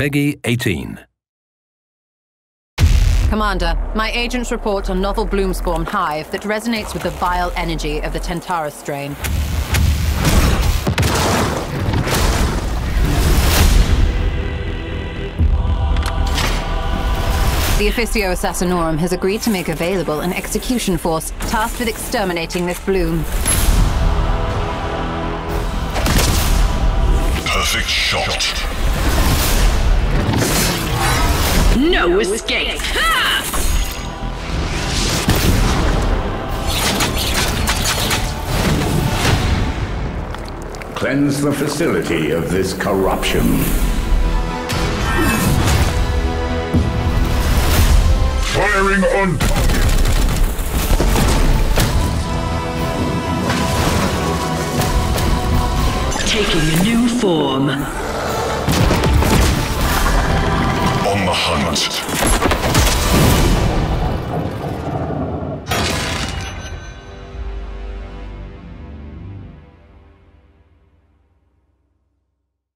Peggy 18. Commander, my agents report a novel Bloomspawn hive that resonates with the vile energy of the Tentara strain. The Officio Assassinorum has agreed to make available an execution force tasked with exterminating this bloom. Perfect shot. No escape! Ha! Cleanse the facility of this corruption. Firing on target. Taking a new form. On the hunt.